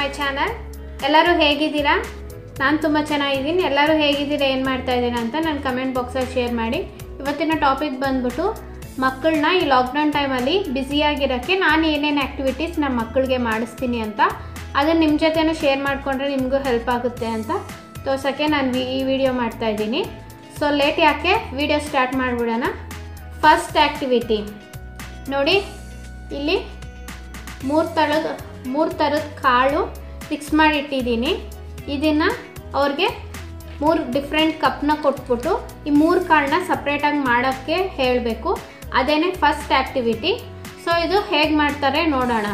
My channel. ಎಲ್ಲರೂ ಹೇಗಿದ್ದೀರಾ? ನಾನು ತುಂಬ ಚೆನ್ನಾಗಿದ್ದೀನಿ. ಎಲ್ಲರೂ ಹೇಗಿದ್ದೀರಾ, ಏನು ಮಾಡ್ತಾ ಇದ್ದೀರಾ ಅಂತ ನನ್ನ ಕಮೆಂಟ್ ಬಾಕ್ಸಲ್ಲಿ ಶೇರ್ ಮಾಡಿ. ಇವತ್ತಿನ ಟಾಪಿಕ್ ಬಂದ್ಬಿಟ್ಟು ಮಕ್ಕಳನ್ನ ಈ ಲಾಕ್ಡೌನ್ ಟೈಮಲ್ಲಿ ಬ್ಯುಸಿಯಾಗಿರೋಕ್ಕೆ ನಾನು ಏನೇನು ಆ್ಯಕ್ಟಿವಿಟೀಸ್ ನಮ್ಮ ಮಕ್ಕಳಿಗೆ ಮಾಡಿಸ್ತೀನಿ ಅಂತ, ಅದನ್ನು ನಿಮ್ಮ ಜೊತೆನೂ ಶೇರ್ ಮಾಡಿಕೊಂಡ್ರೆ ನಿಮಗೂ ಹೆಲ್ಪ್ ಆಗುತ್ತೆ ಅಂತ ತೋರ್ಸೋಕ್ಕೆ ನಾನು ಈ ವಿಡಿಯೋ ಮಾಡ್ತಾಯಿದ್ದೀನಿ. ಸೊ ಲೇಟ್ ಯಾಕೆ, ವಿಡಿಯೋ ಸ್ಟಾರ್ಟ್ ಮಾಡಿಬಿಡೋಣ. ಫಸ್ಟ್ ಆ್ಯಕ್ಟಿವಿಟಿ ನೋಡಿ, ಇಲ್ಲಿ ಮೂರು ಥರದ ಕಾಳು ಮಿಕ್ಸ್ ಮಾಡಿ ಇಟ್ಟಿದ್ದೀನಿ. ಇದನ್ನು ಅವ್ರಿಗೆ 3 ಡಿಫ್ರೆಂಟ್ ಕಪ್ನ ಕೊಟ್ಬಿಟ್ಟು ಈ 3 ಕಾಳನ್ನ ಸಪ್ರೇಟಾಗಿ ಮಾಡೋಕ್ಕೆ ಹೇಳಬೇಕು. ಅದೇನೇ ಫಸ್ಟ್ ಆ್ಯಕ್ಟಿವಿಟಿ. ಸೊ ಇದು ಹೇಗೆ ಮಾಡ್ತಾರೆ ನೋಡೋಣ.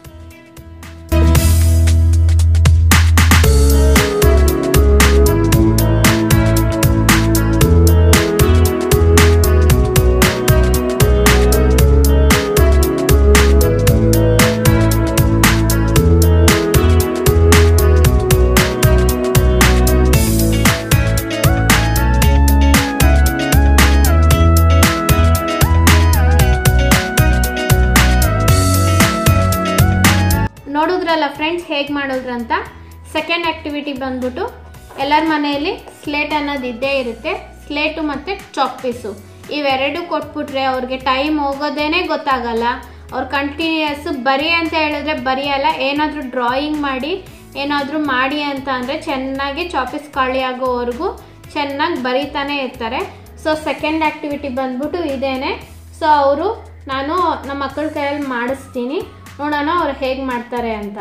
ನೋಡಿದ್ರಲ್ಲ ಫ್ರೆಂಡ್ಸ್ ಹೇಗೆ ಮಾಡಿದ್ರು ಅಂತ. ಸೆಕೆಂಡ್ ಆ್ಯಕ್ಟಿವಿಟಿ ಬಂದ್ಬಿಟ್ಟು ಎಲ್ಲರ ಮನೆಯಲ್ಲಿ ಸ್ಲೇಟ್ ಅನ್ನೋದು ಇದ್ದೇ ಇರುತ್ತೆ. ಸ್ಲೇಟು ಮತ್ತು ಚಾಕ್ ಪೀಸು ಇವೆರಡು ಕೊಟ್ಬಿಟ್ರೆ ಅವ್ರಿಗೆ ಟೈಮ್ ಹೋಗೋದೇ ಗೊತ್ತಾಗಲ್ಲ. ಅವ್ರು ಕಂಟಿನ್ಯೂಯಸ್ ಬರಿ ಅಂತ ಹೇಳಿದ್ರೆ ಬರೆಯಲ್ಲ. ಏನಾದರೂ ಡ್ರಾಯಿಂಗ್ ಮಾಡಿ ಏನಾದರೂ ಮಾಡಿ ಅಂತ ಅಂದರೆ ಚೆನ್ನಾಗಿ ಚಾಕ್ ಪೀಸ್ ಖಾಲಿ ಆಗೋವರೆಗೂ ಚೆನ್ನಾಗಿ ಬರೀತಾನೆ ಇರ್ತಾರೆ. ಸೊ ಸೆಕೆಂಡ್ ಆ್ಯಕ್ಟಿವಿಟಿ ಬಂದ್ಬಿಟ್ಟು ಇದೇನೆ. ಸೊ ನಾನು ನಮ್ಮ ಮಕ್ಕಳ ಕೈಯಲ್ಲಿ ಮಾಡಿಸ್ತೀನಿ, ನೋಡೋಣ ಅವ್ರು ಹೇಗೆ ಮಾಡ್ತಾರೆ ಅಂತ.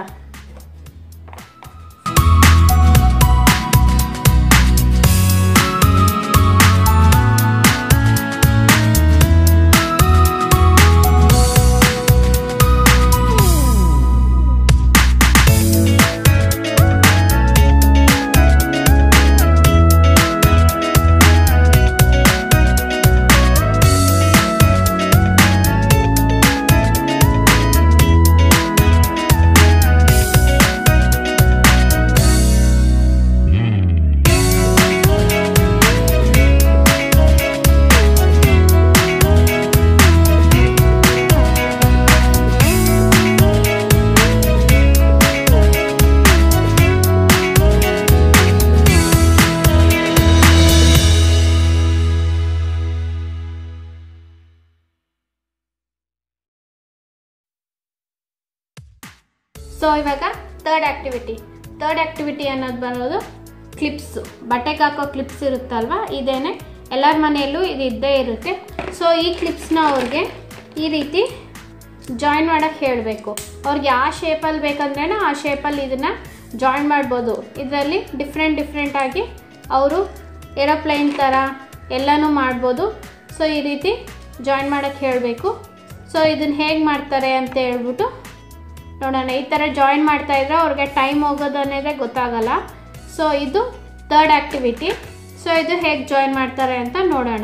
ಸೊ ಇವಾಗ ಥರ್ಡ್ ಆ್ಯಕ್ಟಿವಿಟಿ ಅನ್ನೋದು ಬರೋದು ಕ್ಲಿಪ್ಸು. ಬಟ್ಟೆಗೆ ಹಾಕೋ ಕ್ಲಿಪ್ಸ್ ಇರುತ್ತಲ್ವ, ಇದೇನೆ ಎಲ್ಲರ ಮನೆಯಲ್ಲೂ ಇದು ಇದ್ದೇ ಇರುತ್ತೆ. ಸೊ ಈ ಕ್ಲಿಪ್ಸ್ನ ಅವ್ರಿಗೆ ಈ ರೀತಿ ಜಾಯಿನ್ ಮಾಡೋಕ್ಕೆ ಹೇಳಬೇಕು. ಅವ್ರಿಗೆ ಯಾವ ಶೇಪಲ್ಲಿ ಬೇಕಂದ್ರೆ ಆ ಶೇಪಲ್ಲಿ ಇದನ್ನು ಜಾಯಿನ್ ಮಾಡ್ಬೋದು. ಇದರಲ್ಲಿ ಡಿಫ್ರೆಂಟಾಗಿ ಅವರು ಏರೋಪ್ಲೇನ್ ಥರ ಎಲ್ಲನೂ ಮಾಡ್ಬೋದು. ಸೊ ಈ ರೀತಿ ಜಾಯಿನ್ ಮಾಡೋಕ್ಕೆ ಹೇಳಬೇಕು. ಸೊ ಇದನ್ನು ಹೇಗೆ ಮಾಡ್ತಾರೆ ಅಂತ ಹೇಳ್ಬಿಟ್ಟು ನೋಡೋಣ. ಈ ಥರ ಜಾಯಿನ್ ಮಾಡ್ತಾಯಿದ್ರೆ ಅವ್ರಿಗೆ ಟೈಮ್ ಹೋಗೋದು ಅನ್ನೋದೇ ಗೊತ್ತಾಗಲ್ಲ. ಸೊ ಇದು ಥರ್ಡ್ ಆ್ಯಕ್ಟಿವಿಟಿ. ಸೊ ಇದು ಹೇಗೆ ಜಾಯಿನ್ ಮಾಡ್ತಾರೆ ಅಂತ ನೋಡೋಣ.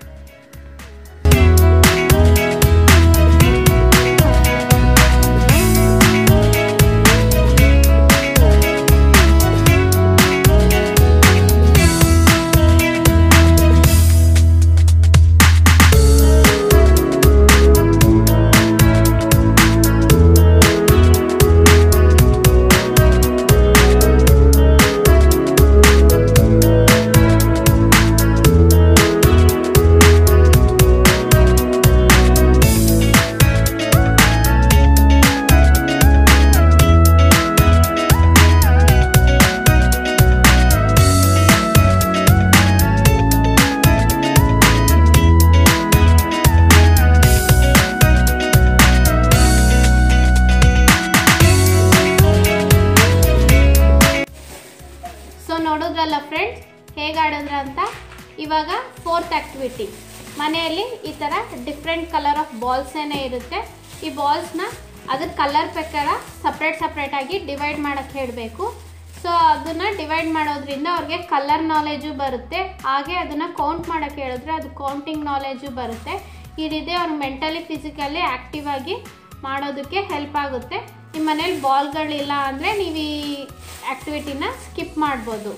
ನೋಡಿದ್ರಲ್ಲ ಫ್ರೆಂಡ್ಸ್ ಹೇಗೆ ಆಡಿದ್ರ ಅಂತ. ಇವಾಗ ಫೋರ್ತ್ ಆ್ಯಕ್ಟಿವಿಟಿ. ಮನೆಯಲ್ಲಿ ಈ ಥರ ಡಿಫ್ರೆಂಟ್ ಕಲರ್ ಆಫ್ ಬಾಲ್ಸ್ ಇರುತ್ತೆ. ಈ ಬಾಲ್ಸ್ನ ಅದ್ರ ಕಲರ್ ಪ್ರಕಾರ ಸಪ್ರೇಟಾಗಿ ಡಿವೈಡ್ ಮಾಡೋಕ್ಕೆ ಹೇಳಬೇಕು. ಸೊ ಅದನ್ನು ಡಿವೈಡ್ ಮಾಡೋದ್ರಿಂದ ಅವ್ರಿಗೆ ಕಲರ್ ನಾಲೆಜು ಬರುತ್ತೆ. ಹಾಗೆ ಅದನ್ನು ಕೌಂಟ್ ಮಾಡೋಕ್ಕೆ ಹೇಳಿದ್ರೆ ಅದು ಕೌಂಟಿಂಗ್ ನಾಲೆಜು ಬರುತ್ತೆ. ಈ ರೀತಿ ಅವ್ರು ಮೆಂಟಲಿ ಫಿಸಿಕಲಿ ಆ್ಯಕ್ಟಿವ್ ಆಗಿ ಮಾಡೋದಕ್ಕೆ ಹೆಲ್ಪ್ ಆಗುತ್ತೆ. ನಿಮ್ಮ ಮನೇಲಿ ಬಾಲ್ಗಳಿಲ್ಲ ಅಂದರೆ ನೀವು ಈ ಆ್ಯಕ್ಟಿವಿಟಿನ ಸ್ಕಿಪ್ ಮಾಡ್ಬೋದು.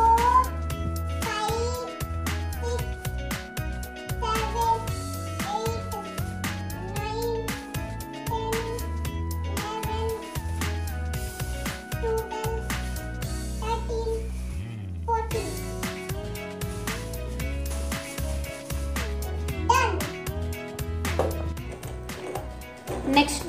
8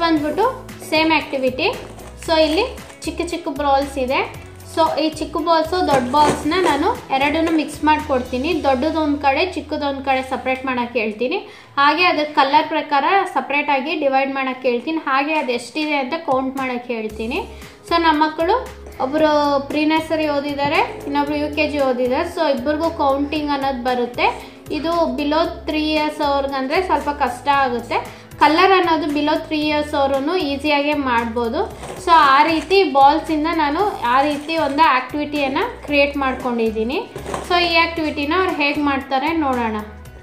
ಬಂದ್ಬಿಟ್ಟು ಸೇಮ್ ಆ್ಯಕ್ಟಿವಿಟಿ. ಸೊ ಇಲ್ಲಿ ಚಿಕ್ಕ ಚಿಕ್ಕ ಬಾಲ್ಸ್ ಇದೆ. ಸೊ ಈ ಚಿಕ್ಕ ಬಾಲ್ಸು ದೊಡ್ಡ ಬಾಲ್ಸ್ನ ನಾನು ಎರಡನ್ನೂ ಮಿಕ್ಸ್ ಮಾಡಿಕೊಡ್ತೀನಿ. ದೊಡ್ಡದೊಂದು ಕಡೆ ಚಿಕ್ಕದೊಂದು ಕಡೆ ಸಪ್ರೇಟ್ ಮಾಡೋಕ್ಕೆ ಹೇಳ್ತೀನಿ. ಹಾಗೆ ಅದರ ಕಲರ್ ಪ್ರಕಾರ ಸಪ್ರೇಟಾಗಿ ಡಿವೈಡ್ ಮಾಡೋಕ್ಕೆ ಹೇಳ್ತೀನಿ. ಹಾಗೆ ಅದು ಎಷ್ಟಿದೆ ಅಂತ ಕೌಂಟ್ ಮಾಡೋಕ್ಕೆ ಹೇಳ್ತೀನಿ. ಸೊ ನಮ್ಮ ಮಕ್ಕಳು ಒಬ್ಬರು ಪ್ರೀ ನರ್ಸರಿ ಓದಿದ್ದಾರೆ, ಇನ್ನೊಬ್ರು UKG ಓದಿದ್ದಾರೆ. ಸೊ ಇಬ್ಬರಿಗೂ ಕೌಂಟಿಂಗ್ ಅನ್ನೋದು ಬರುತ್ತೆ. ಇದು ಬಿಲೋ 3 ಇಯರ್ಸ್ ಅವ್ರಿಗಂದರೆ ಸ್ವಲ್ಪ ಕಷ್ಟ ಆಗುತ್ತೆ. ಕಲರ್ ಅನ್ನೋದು ಬಿಲೋ 3 ಇಯರ್ಸ್ ಅವರು ಈಸಿಯಾಗಿ ಮಾಡ್ಬೋದು. ಸೊ ಆ ರೀತಿ ಬಾಲ್ಸಿಂದ ನಾನು ಆ ರೀತಿ ಒಂದು ಆ್ಯಕ್ಟಿವಿಟಿಯನ್ನು ಕ್ರಿಯೇಟ್ ಮಾಡ್ಕೊಂಡಿದ್ದೀನಿ. ಸೊ ಈ ಆ್ಯಕ್ಟಿವಿಟಿನ ಅವ್ರು ಹೇಗೆ ಮಾಡ್ತಾರೆ ನೋಡೋಣ.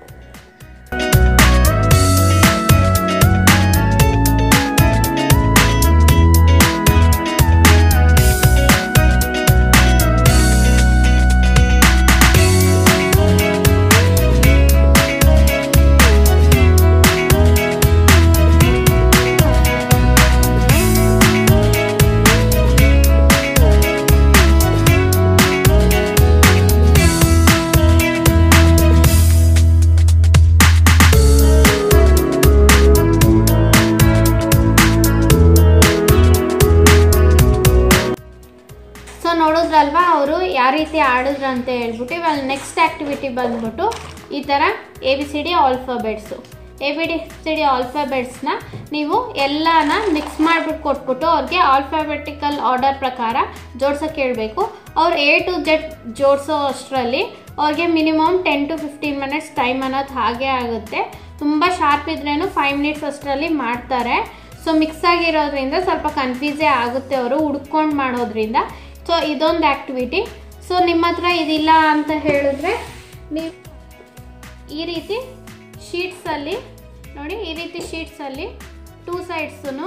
ನೋಡಿದ್ರಲ್ವಾ ಅವರು ಯಾವ ರೀತಿ ಆಡಿದ್ರು ಅಂತ ಹೇಳ್ಬಿಟ್ಟು. ಇವಾಗ ನೆಕ್ಸ್ಟ್ ಆ್ಯಕ್ಟಿವಿಟಿ ಬಂದ್ಬಿಟ್ಟು ಈ ಥರ ABCD ಆಲ್ಫಾಬೆಟ್ಸು. ABCD ಆಲ್ಫಾಬೆಟ್ಸ್ನ ನೀವು ಎಲ್ಲನ ಮಿಕ್ಸ್ ಮಾಡಿಬಿಟ್ಟು ಕೊಟ್ಬಿಟ್ಟು ಅವ್ರಿಗೆ ಆಲ್ಫಾಬೆಟಿಕಲ್ ಆರ್ಡರ್ ಪ್ರಕಾರ ಜೋಡ್ಸೋಕ್ಕೆ ಹೇಳಬೇಕು. ಅವ್ರು A to Z ಜೋಡಿಸೋ ಅಷ್ಟರಲ್ಲಿ ಅವ್ರಿಗೆ ಮಿನಿಮಮ್ 10 to 15 ಮಿನಿಟ್ಸ್ ಟೈಮ್ ಅನ್ನೋದು ಹಾಗೆ ಆಗುತ್ತೆ. ತುಂಬ ಶಾರ್ಪ್ ಇದ್ರೇನು 5 ಮಿನಿಟ್ಸ್ ಅಷ್ಟರಲ್ಲಿ ಮಾಡ್ತಾರೆ. ಸೊ ಮಿಕ್ಸ್ ಆಗಿರೋದ್ರಿಂದ ಸ್ವಲ್ಪ ಕನ್ಫ್ಯೂಸೇ ಆಗುತ್ತೆ ಅವರು ಹುಡ್ಕೊಂಡು ಮಾಡೋದ್ರಿಂದ. ಸೊ ಇದೊಂದು ಆ್ಯಕ್ಟಿವಿಟಿ. ಸೊ ನಿಮ್ಮ ಹತ್ರ ಇದಿಲ್ಲ ಅಂತ ಹೇಳಿದ್ರೆ ನೀವು ಈ ರೀತಿ ಶೀಟ್ಸಲ್ಲಿ ನೋಡಿ, ಈ ರೀತಿ ಶೀಟ್ಸಲ್ಲಿ 2 ಸೈಡ್ಸನ್ನು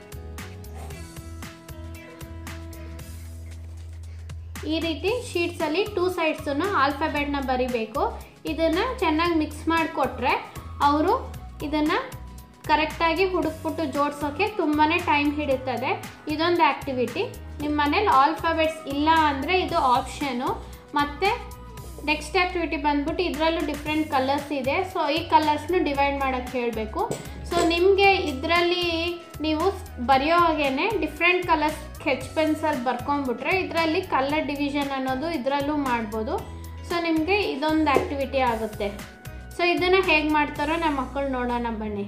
ಈ ರೀತಿ ಶೀಟ್ಸಲ್ಲಿ 2 ಸೈಡ್ಸನ್ನು ಆಲ್ಫಾಬೆಟ್ನ ಬರಿಬೇಕು. ಇದನ್ನು ಚೆನ್ನಾಗಿ ಮಿಕ್ಸ್ ಮಾಡಿಕೊಟ್ರೆ ಅವರು ಇದನ್ನು ಕರೆಕ್ಟಾಗಿ ಹುಡುಕ್ಬಿಟ್ಟು ಜೋಡಿಸೋಕ್ಕೆ ತುಂಬಾ ಟೈಮ್ ಹಿಡಿತದೆ. ಇದೊಂದು ಆ್ಯಕ್ಟಿವಿಟಿ. ನಿಮ್ಮ ಮನೇಲಿ ಆಲ್ಫಾಬೆಟ್ಸ್ ಇಲ್ಲ ಅಂದರೆ ಇದು ಆಪ್ಷನು. ಮತ್ತು ನೆಕ್ಸ್ಟ್ ಆ್ಯಕ್ಟಿವಿಟಿ ಬಂದ್ಬಿಟ್ಟು ಇದರಲ್ಲೂ ಡಿಫ್ರೆಂಟ್ ಕಲರ್ಸ್ ಇದೆ. ಸೊ ಈ ಕಲರ್ಸ್ನು ಡಿವೈಡ್ ಮಾಡೋಕ್ಕೆ ಹೇಳಬೇಕು. ಸೊ ನಿಮಗೆ ಇದರಲ್ಲಿ ನೀವು ಬರೆಯೋ ಹಾಗೇ ಡಿಫ್ರೆಂಟ್ ಕಲರ್ಸ್ ಸ್ಕೆಚ್ ಪೆನ್ಸಲ್ಲಿ ಬರ್ಕೊಂಡ್ಬಿಟ್ರೆ ಇದರಲ್ಲಿ ಕಲರ್ ಡಿವಿಷನ್ ಅನ್ನೋದು ಇದರಲ್ಲೂ ಮಾಡ್ಬೋದು. ಸೊ ನಿಮಗೆ ಇದೊಂದು ಆ್ಯಕ್ಟಿವಿಟಿ ಆಗುತ್ತೆ. ಸೊ ಇದನ್ನು ಹೇಗೆ ಮಾಡ್ತಾರೋ ನಮ್ಮ ಮಕ್ಕಳು ನೋಡೋಣ ಬನ್ನಿ.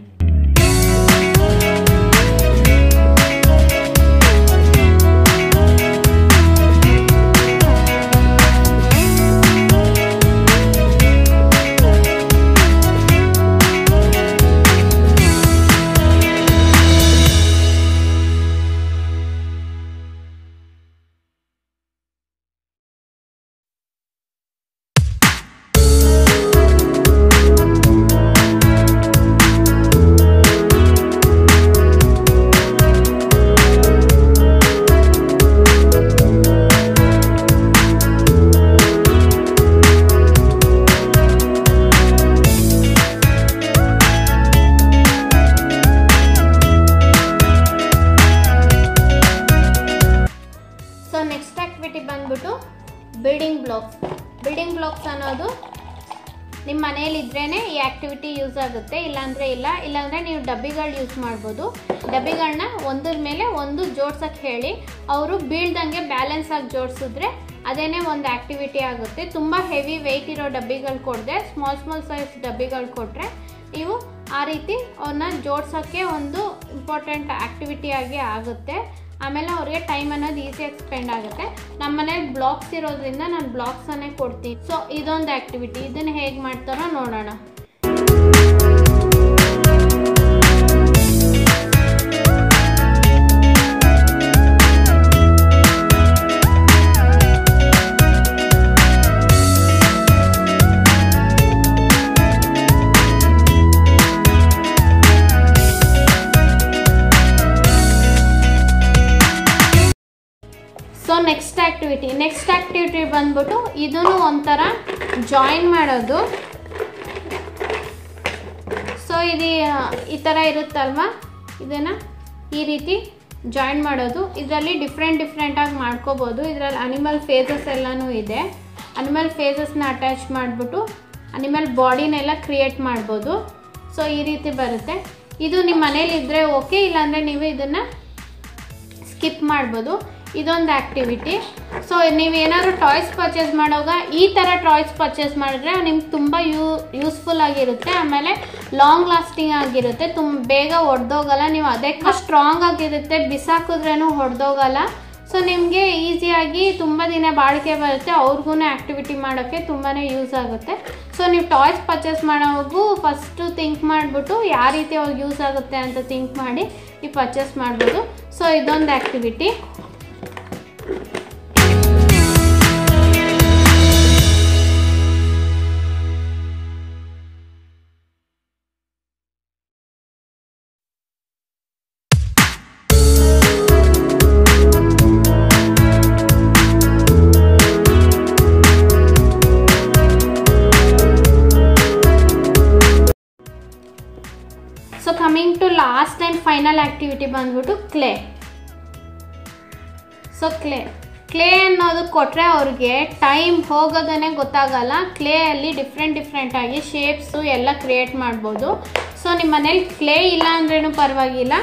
ಬಂದ್ಬಿಟ್ಟು ಬಿಲ್ಡಿಂಗ್ ಬ್ಲಾಕ್ಸ್ ಅನ್ನೋದು ನಿಮ್ಮ ಮನೆಯಲ್ಲಿ ಇದ್ರೇ ಈ ಆ್ಯಕ್ಟಿವಿಟಿ ಯೂಸ್ ಆಗುತ್ತೆ. ಇಲ್ಲಾಂದರೆ ಇಲ್ಲಾಂದರೆ ನೀವು ಡಬ್ಬಿಗಳು ಯೂಸ್ ಮಾಡ್ಬೋದು. ಡಬ್ಬಿಗಳನ್ನ ಒಂದ್ರ ಮೇಲೆ ಒಂದು ಜೋಡ್ಸೋಕ್ಕೆ ಹೇಳಿ ಅವರು ಬೀಳ್ದಂಗೆ ಬ್ಯಾಲೆನ್ಸ್ ಆಗಿ ಜೋಡಿಸಿದ್ರೆ ಅದೇನೇ ಒಂದು ಆ್ಯಕ್ಟಿವಿಟಿ ಆಗುತ್ತೆ. ತುಂಬ ಹೆವಿ ವೆಯ್ಟ್ ಇರೋ ಡಬ್ಬಿಗಳು ಕೊಡದೆ ಸ್ಮಾಲ್ ಸೈಜ್ ಡಬ್ಬಿಗಳು ಕೊಟ್ಟರೆ ನೀವು ಆ ರೀತಿ ಅವನ್ನ ಜೋಡ್ಸೋಕ್ಕೆ ಒಂದು ಇಂಪಾರ್ಟೆಂಟ್ ಆ್ಯಕ್ಟಿವಿಟಿ ಆಗಿ ಆಗುತ್ತೆ. ಆಮೇಲೆ ಅವ್ರಿಗೆ ಟೈಮ್ ಅನ್ನೋದು ಈಸಿಯಾಗಿ ಸ್ಪೆಂಡ್ ಆಗುತ್ತೆ. ನಮ್ಮ ಮನೇಲಿ ಬ್ಲಾಕ್ಸ್ ಇರೋದ್ರಿಂದ ನಾನು ಬ್ಲಾಕ್ಸನ್ನೇ ಕೊಡ್ತೀನಿ. ಸೊ ಇದೊಂದು ಆ್ಯಕ್ಟಿವಿಟಿ. ಇದನ್ನು ಹೇಗೆ ಮಾಡ್ತಾರೋ ನೋಡೋಣ. ಸೊ ನೆಕ್ಸ್ಟ್ ಆ್ಯಕ್ಟಿವಿಟಿ ಬಂದ್ಬಿಟ್ಟು ಇದನ್ನು ಒಂಥರ ಜಾಯಿನ್ ಮಾಡೋದು. ಸೊ ಇದು ಈ ಥರ ಇರುತ್ತಲ್ವ, ಇದನ್ನು ಈ ರೀತಿ ಜಾಯಿನ್ ಮಾಡೋದು. ಇದರಲ್ಲಿ ಡಿಫ್ರೆಂಟಾಗಿ ಮಾಡ್ಕೋಬೋದು. ಇದರಲ್ಲಿ ಅನಿಮಲ್ ಫೇಸಸ್ ಎಲ್ಲನೂ ಇದೆ. ಅನಿಮಲ್ ಫೇಸಸ್ನ ಅಟ್ಯಾಚ್ ಮಾಡಿಬಿಟ್ಟು ಅನಿಮಲ್ ಬಾಡಿನೆಲ್ಲ ಕ್ರಿಯೇಟ್ ಮಾಡ್ಬೋದು. ಸೊ ಈ ರೀತಿ ಬರುತ್ತೆ. ಇದು ನಿಮ್ಮ ಮನೇಲಿ ಇದ್ದರೆ ಓಕೆ, ಇಲ್ಲಾಂದರೆ ನೀವು ಇದನ್ನು ಸ್ಕಿಪ್ ಮಾಡ್ಬೋದು. ಇದೊಂದು ಆ್ಯಕ್ಟಿವಿಟಿ. ಸೊ ನೀವೇನಾದ್ರು ಟಾಯ್ಸ್ ಪರ್ಚೇಸ್ ಮಾಡುವಾಗ ಈ ಥರ ಟಾಯ್ಸ್ ಪರ್ಚೇಸ್ ಮಾಡಿದ್ರೆ ನಿಮ್ಗೆ ತುಂಬ ಯೂಸ್ಫುಲ್ ಆಗಿರುತ್ತೆ. ಆಮೇಲೆ ಲಾಂಗ್ ಲಾಸ್ಟಿಂಗ್ ಆಗಿರುತ್ತೆ, ಬೇಗ ಒಡೆದೋಗಲ್ಲ. ನೀವು ಅದಕ್ಕೆ ಸ್ಟ್ರಾಂಗ್ ಆಗಿರುತ್ತೆ, ಬಿಸಾಕಿದ್ರೂ ಹೊಡೆದೋಗಲ್ಲ. ಸೊ ನಿಮಗೆ ಈಸಿಯಾಗಿ ತುಂಬ ದಿನ ಬಾಳಿಕೆ ಬರುತ್ತೆ. ಅವ್ರಿಗೂ ಆ್ಯಕ್ಟಿವಿಟಿ ಮಾಡೋಕ್ಕೆ ತುಂಬಾ ಯೂಸ್ ಆಗುತ್ತೆ. ಸೊ ನೀವು ಟಾಯ್ಸ್ ಪರ್ಚೇಸ್ ಮಾಡೋವಾಗೂ ಫಸ್ಟು ಥಿಂಕ್ ಮಾಡಿಬಿಟ್ಟು ಯಾವ ರೀತಿ ಅವ್ರಿಗೆ ಯೂಸ್ ಆಗುತ್ತೆ ಅಂತ ಥಿಂಕ್ ಮಾಡಿ ನೀವು ಪರ್ಚೇಸ್ ಮಾಡ್ಬೋದು. ಸೊ ಇದೊಂದು activity. So coming to last and final activity ಬಂದ್ಬಿಟ್ಟು ಕ್ಲೇ. ಸೊ ಕ್ಲೇ ಅನ್ನೋದು ಕೊಟ್ಟರೆ ಅವ್ರಿಗೆ ಟೈಮ್ ಹೋಗೋದೇ ಗೊತ್ತಾಗಲ್ಲ. ಕ್ಲೇಯಲ್ಲಿ ಡಿಫ್ರೆಂಟಾಗಿ ಶೇಪ್ಸು ಎಲ್ಲ ಕ್ರಿಯೇಟ್ ಮಾಡ್ಬೋದು. ಸೊ ನಿಮ್ಮ ಮನೇಲಿ ಕ್ಲೇ ಇಲ್ಲ ಅಂದ್ರೂ ಪರವಾಗಿಲ್ಲ.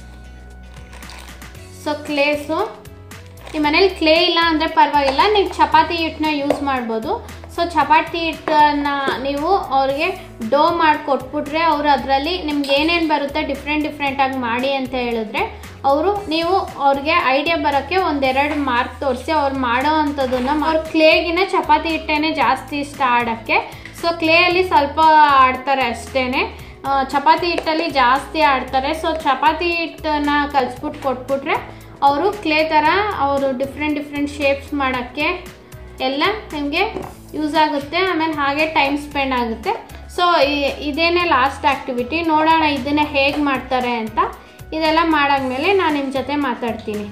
ಸೊ ನಿಮ್ಮ ಮನೇಲಿ ಕ್ಲೇ ಇಲ್ಲ ಅಂದರೆ ಪರವಾಗಿಲ್ಲ, ನೀವು ಚಪಾತಿ ಹಿಟ್ಟನ್ನ ಯೂಸ್ ಮಾಡ್ಬೋದು. ಸೊ ಚಪಾತಿ ಹಿಟ್ಟನ್ನು ನೀವು ಅವ್ರಿಗೆ ಡೋ ಮಾಡಿ ಕೊಟ್ಬಿಟ್ರೆ ಅವರು ಅದರಲ್ಲಿ ನಿಮ್ಗೆ ಏನೇನು ಬರುತ್ತೆ ಡಿಫ್ರೆಂಟಾಗಿ ಮಾಡಿ ಅಂತ ಹೇಳಿದ್ರೆ ನೀವು ಅವ್ರಿಗೆ ಐಡಿಯಾ ಬರೋಕ್ಕೆ ಒಂದೆರಡು ಮಾರ್ಕ್ ತೋರಿಸಿ ಅವ್ರು ಮಾಡೋ ಅಂಥದ್ದನ್ನು ಅವ್ರ ಕ್ಲೇಗಿನ ಚಪಾತಿ ಹಿಟ್ಟೇ ಜಾಸ್ತಿ ಇಷ್ಟ ಆಡೋಕ್ಕೆ. ಸೊ ಕ್ಲೇಯಲ್ಲಿ ಸ್ವಲ್ಪ ಆಡ್ತಾರೆ ಅಷ್ಟೇ, ಚಪಾತಿ ಹಿಟ್ಟಲ್ಲಿ ಜಾಸ್ತಿ ಆಡ್ತಾರೆ. ಸೊ ಚಪಾತಿ ಹಿಟ್ಟನ್ನು ಕಲಿಸ್ಬಿಟ್ಟು ಕೊಟ್ಬಿಟ್ರೆ ಅವರು ಕ್ಲೇ ಥರ ಅವರು ಡಿಫ್ರೆಂಟ್ ಶೇಪ್ಸ್ ಮಾಡೋಕ್ಕೆ ಎಲ್ಲ ನಿಮಗೆ ಯೂಸ್ ಆಗುತ್ತೆ. ಆಮೇಲೆ ಹಾಗೆ ಟೈಮ್ ಸ್ಪೆಂಡ್ ಆಗುತ್ತೆ. ಸೊ ಇದೇನೇ ಲಾಸ್ಟ್ ಆ್ಯಕ್ಟಿವಿಟಿ. ನೋಡೋಣ ಇದನ್ನು ಹೇಗೆ ಮಾಡ್ತಾರೆ ಅಂತ. ಇದೆಲ್ಲ ಮಾಡಾದ್ಮೇಲೆ ನಾನು ನಿಮ್ಮ ಜೊತೆ ಮಾತಾಡ್ತೀನಿ.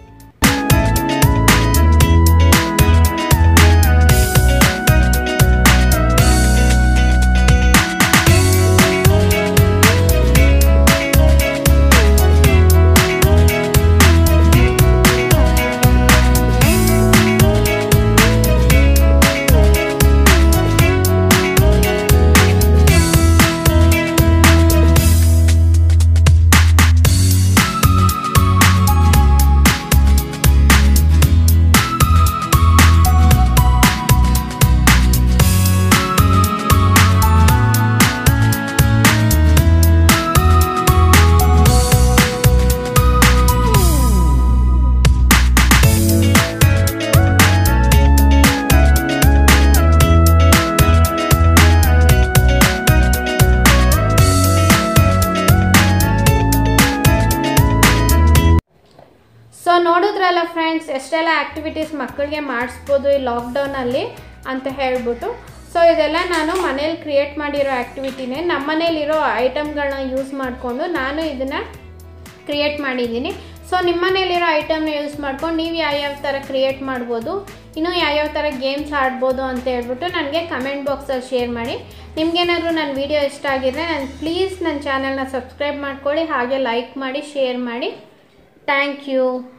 ಸೊ ನೋಡಿದ್ರಲ್ಲ ಫ್ರೆಂಡ್ಸ್, ಎಷ್ಟೆಲ್ಲ ಆ್ಯಕ್ಟಿವಿಟೀಸ್ ಮಕ್ಕಳಿಗೆ ಮಾಡಿಸ್ಬೋದು ಈ ಲಾಕ್ಡೌನಲ್ಲಿ ಅಂತ ಹೇಳ್ಬಿಟ್ಟು. ಸೊ ಇದೆಲ್ಲ ನಾನು ಮನೇಲಿ ಕ್ರಿಯೇಟ್ ಮಾಡಿರೋ ಆ್ಯಕ್ಟಿವಿಟಿನೇ. ನಮ್ಮ ಮನೇಲಿರೋ ಐಟಮ್ಗಳನ್ನ ಯೂಸ್ ಮಾಡಿಕೊಂಡು ನಾನು ಇದನ್ನು ಕ್ರಿಯೇಟ್ ಮಾಡಿದ್ದೀನಿ. ಸೊ ನಿಮ್ಮ ಮನೇಲಿರೋ ಐಟಮ್ನ ಯೂಸ್ ಮಾಡ್ಕೊಂಡು ನೀವು ಯಾವ್ಯಾವ ಥರ ಕ್ರಿಯೇಟ್ ಮಾಡ್ಬೋದು, ಇನ್ನೂ ಯಾವ್ಯಾವ ಥರ ಗೇಮ್ಸ್ ಆಡ್ಬೋದು ಅಂತ ಹೇಳ್ಬಿಟ್ಟು ನನಗೆ ಕಮೆಂಟ್ ಬಾಕ್ಸಲ್ಲಿ ಶೇರ್ ಮಾಡಿ. ನಿಮಗೇನಾದರೂ ನನ್ನ ವಿಡಿಯೋ ಇಷ್ಟ ಆಗಿದ್ರೆ ಪ್ಲೀಸ್ ನನ್ನ ಚಾನಲ್ನ ಸಬ್ಸ್ಕ್ರೈಬ್ ಮಾಡ್ಕೊಳ್ಳಿ, ಹಾಗೆ ಲೈಕ್ ಮಾಡಿ, ಶೇರ್ ಮಾಡಿ. Thank you.